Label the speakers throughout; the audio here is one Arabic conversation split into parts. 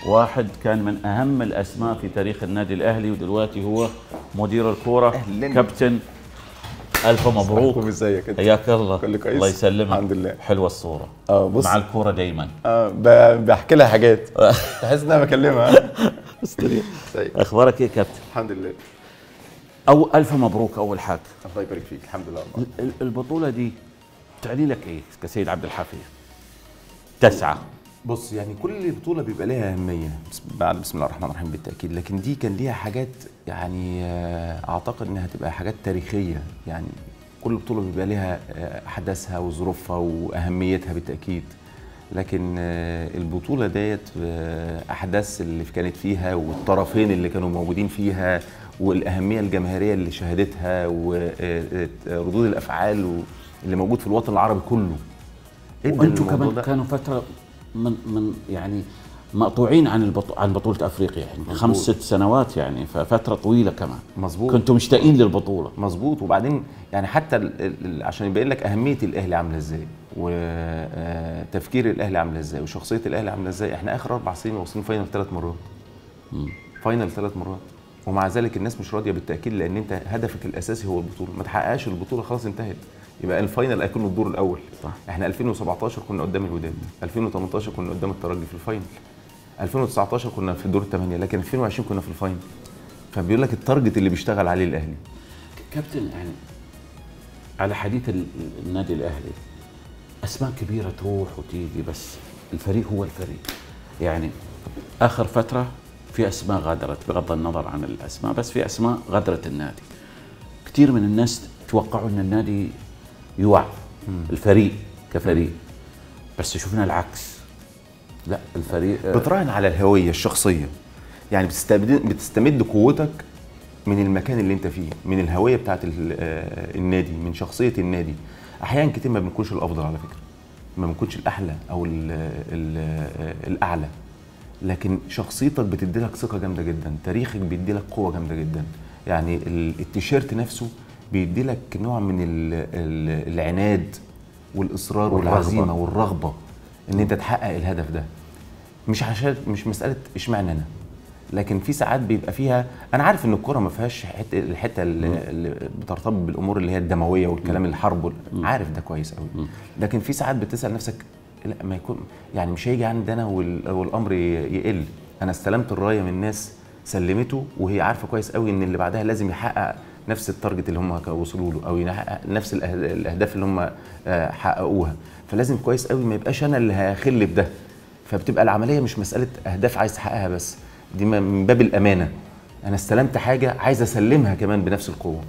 Speaker 1: واحد كان من اهم الاسماء في تاريخ النادي الاهلي، ودلوقتي هو مدير الكوره. كابتن الف مبروك.
Speaker 2: ازيك؟
Speaker 1: حياك الله.
Speaker 2: كله كويس؟
Speaker 1: الله يسلمك.
Speaker 2: الحمد لله.
Speaker 1: حلوه الصوره.
Speaker 2: بص
Speaker 1: مع الكوره دايما.
Speaker 2: بحكي لها حاجات تحس ان انا بكلمها.
Speaker 1: اخبارك ايه كابتن؟
Speaker 2: الحمد لله.
Speaker 1: الف مبروك اول حاجه.
Speaker 2: الله يبارك فيك. الحمد لله.
Speaker 1: البطوله دي تعني لك ايه كسيد عبد الحفيظ؟ تسعة.
Speaker 2: بص يعني كل بطولة بيبقى لها أهمية بعد بسم الله الرحمن الرحيم بالتأكيد، لكن دي كان ليها حاجات يعني أعتقد إنها هتبقى حاجات تاريخية. يعني كل بطولة بيبقى لها أحداثها وظروفها وأهميتها بالتأكيد، لكن البطولة ديت أحداث اللي كانت فيها والطرفين اللي كانوا موجودين فيها والأهمية الجماهيرية اللي شهدتها وردود الأفعال اللي موجود في الوطن العربي كله.
Speaker 1: وانتم كمان كانوا فتره من يعني مقطوعين عن بطوله افريقيا، يعني 5 6 سنوات، يعني ففتره طويله كمان.
Speaker 2: مظبوط.
Speaker 1: كنتوا مشتاقين للبطوله.
Speaker 2: مظبوط. وبعدين يعني حتى عشان يبين لك اهميه الاهلي عامله ازاي وتفكير الاهلي عامله ازاي وشخصيه الاهلي عامله ازاي، احنا اخر 4 سنين واصلين فاينل 3 مرات. فاينل 3 مرات، ومع ذلك الناس مش راضيه بالتاكيد، لان انت هدفك الاساسي هو البطوله. ما تحققش البطوله خلاص انتهت، يبقى الفاينل هيكون الدور الاول. صح. احنا 2017 كنا قدام الوداد، 2018 كنا قدام الترجي في الفاينل، 2019 كنا في الدور الثمانيه، لكن 2020 كنا في الفاينل. فبيقول لك التارجت اللي بيشتغل عليه الاهلي.
Speaker 1: كابتن، يعني على حديث النادي الاهلي، اسماء كبيره تروح وتيجي، بس الفريق هو الفريق. يعني اخر فتره في اسماء غادرت، بغض النظر عن الاسماء، بس في اسماء غادرت النادي. كثير من الناس توقعوا ان النادي يوع الفريق كفريق، بس شفنا العكس. لا، الفريق
Speaker 2: بتراهن على الهويه الشخصيه، يعني بتستمد قوتك من المكان اللي انت فيه، من الهويه بتاعت النادي، من شخصيه النادي. احيانا كتير ما بنكونش الافضل على فكره، ما بنكونش الاحلى او الاعلى، لكن شخصيتك بتدي لك ثقه جامده جدا، تاريخك بيدي لك قوه جامده جدا. يعني التيشيرت نفسه بيدي لك نوع من العناد والاصرار والعزيمه والرغبه ان انت تحقق الهدف ده. مش مساله اشمعنى انا، لكن في ساعات بيبقى فيها، انا عارف ان الكوره ما فيهاش الحته اللي بترتبط بالامور اللي هي الدمويه والكلام الحرب، عارف ده كويس قوي. لكن في ساعات بتسال نفسك، لا ما يكون يعني مش هيجي عندي انا والامر يقل. انا استلمت الرايه من ناس سلمته وهي عارفه كويس قوي ان اللي بعدها لازم يحقق نفس التارجت اللي هم وصلوا له، او يحقق نفس الاهداف اللي هم حققوها. فلازم كويس قوي ما يبقاش انا اللي هخل بده. فبتبقى العمليه مش مساله اهداف عايز تحققها بس، دي من باب الامانه. انا استلمت حاجه عايز اسلمها كمان بنفس القوه.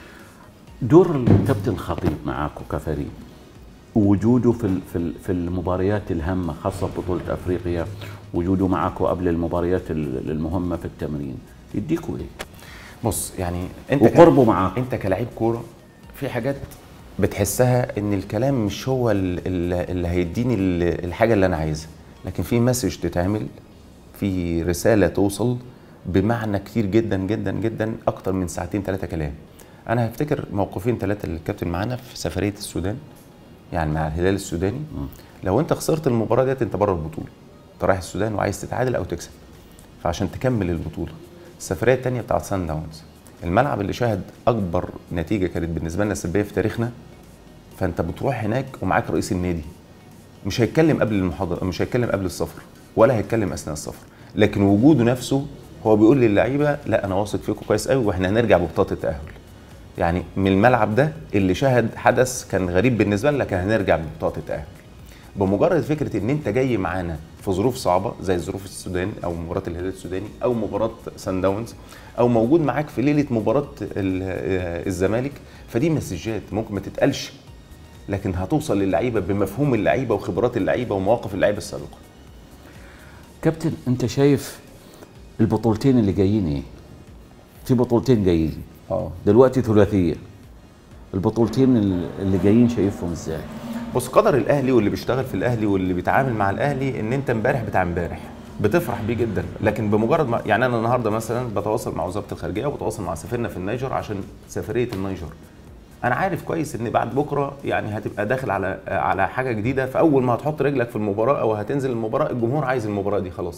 Speaker 1: دور الكابتن الخطيب معاكم كفريق، ووجوده في المباريات الهامه، خاصه بطوله افريقيا، وجوده معاكم قبل المباريات المهمه في التمرين، يديكوا ايه؟
Speaker 2: بص يعني انت
Speaker 1: وقربه معاك،
Speaker 2: انت كلاعب كوره في حاجات بتحسها ان الكلام مش هو اللي هيديني الحاجه اللي انا عايزها، لكن في مسج تتعمل، في رساله توصل بمعنى كتير جدا جدا جدا، اكتر من ساعتين 3 كلام. انا هفتكر موقفين 3 اللي الكابتن معانا في سفريه السودان، يعني مع الهلال السوداني. لو انت خسرت المباراه ديت انت بره البطوله، انت رايح السودان وعايز تتعادل او تكسب، فعشان تكمل البطوله. السفريه الثانيه بتاعت سان داونز، الملعب اللي شاهد اكبر نتيجه كانت بالنسبه لنا سلبيه في تاريخنا، فانت بتروح هناك ومعاك رئيس النادي، مش هيتكلم قبل المحاضره، مش هيتكلم قبل السفر ولا هيتكلم اثناء السفر، لكن وجوده نفسه هو بيقول للعيبه لا انا واثق فيكم كويس قوي واحنا هنرجع ببطاقه التاهل. يعني من الملعب ده اللي شاهد حدث كان غريب بالنسبه لنا، لكن هنرجع ببطاقه التاهل. بمجرد فكره ان انت جاي معانا في ظروف صعبه زي ظروف السودان او مباراه الهلال السوداني او مباراه سان داونز، او موجود معاك في ليله مباراه الزمالك، فدي مسجات ممكن ما تتقالش، لكن هتوصل للعيبه بمفهوم اللعيبه وخبرات اللعيبه ومواقف اللعيبه السابقه.
Speaker 1: كابتن، انت شايف البطولتين اللي جايين ايه؟ في بطولتين جايين دلوقتي ثلاثيه، البطولتين اللي جايين شايفهم ازاي؟
Speaker 2: بص، قدر الاهلي واللي بيشتغل في الاهلي واللي بيتعامل مع الاهلي ان انت امبارح بتاع امبارح بتفرح بيه جدا، لكن بمجرد ما يعني انا النهارده مثلا بتواصل مع وزاره الخارجيه وبتواصل مع سفيرنا في النيجر عشان سفريه النيجر، انا عارف كويس ان بعد بكره يعني هتبقى داخل على حاجه جديده، فاول ما هتحط رجلك في المباراه او هتنزل المباراه الجمهور عايز المباراه دي خلاص،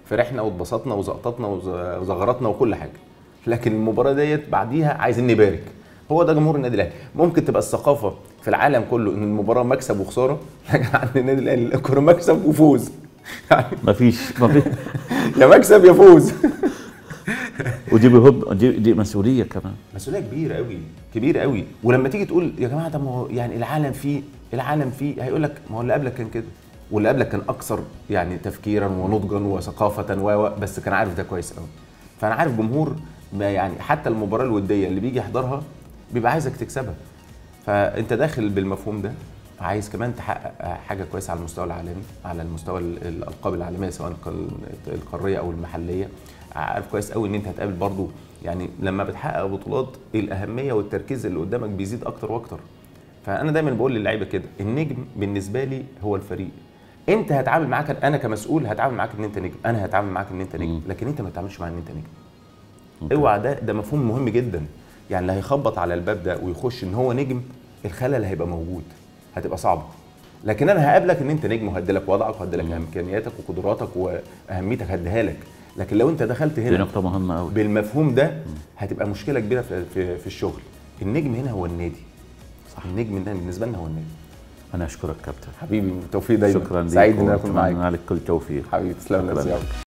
Speaker 2: فرحنا واتبسطنا وزقططنا وزغرطنا وكل حاجه، لكن المباراه ديت بعديها عايزين نبارك. هو ده جمهور النادي الاهلي. ممكن تبقى الثقافه في العالم كله ان المباراه مكسب وخساره، لكن عند النادي الاهلي الكوره مكسب وفوز. يعني
Speaker 1: مفيش
Speaker 2: يا مكسب يا فوز.
Speaker 1: ودي دي مسؤوليه كمان،
Speaker 2: مسؤوليه كبيره قوي، كبيره قوي. ولما تيجي تقول يا جماعه ده ما هو يعني العالم فيه هيقول لك ما هو اللي قبلك كان كده، واللي قبلك كان اكثر يعني تفكيرا ونضجا وثقافه بس كان عارف ده كويس قوي. فانا عارف جمهور ما يعني حتى المباراه الوديه اللي بيجي يحضرها بيبقى عايزك تكسبها. فانت داخل بالمفهوم ده، عايز كمان تحقق حاجه كويسه على المستوى العالمي، على المستوى الالقاب العالميه سواء القاريه او المحليه. عارف كويس قوي ان انت هتقابل برضو، يعني لما بتحقق بطولات الاهميه والتركيز اللي قدامك بيزيد اكتر واكتر. فانا دايما بقول للعيبه كده، النجم بالنسبه لي هو الفريق. انت هتعامل معاك، انا كمسؤول هتعامل معاك ان انت نجم، انا هتعامل معاك ان انت نجم، لكن انت ما تتعاملش معايا ان انت نجم. اوعى، ده مفهوم مهم جدا. يعني اللي هيخبط على الباب ده ويخش ان هو نجم، الخلل هيبقى موجود، هتبقى صعبه. لكن انا هقابلك ان انت نجم، وهدي لك وضعك وهدي لك امكانياتك وقدراتك واهميتك، هديها لك. لكن لو انت دخلت هنا
Speaker 1: دي نقطه مهمه قوي
Speaker 2: بالمفهوم ده، هتبقى مشكله كبيره في الشغل. النجم هنا هو النادي، صح؟ النجم ده بالنسبه لنا هو النادي.
Speaker 1: انا اشكرك كابتن
Speaker 2: حبيبي، بالتوفيق دايما.
Speaker 1: شكرا ليك،
Speaker 2: سعيد ان انا اكون معاك.
Speaker 1: اتمنى لك كل توفيق
Speaker 2: حبيبي تسلم لي.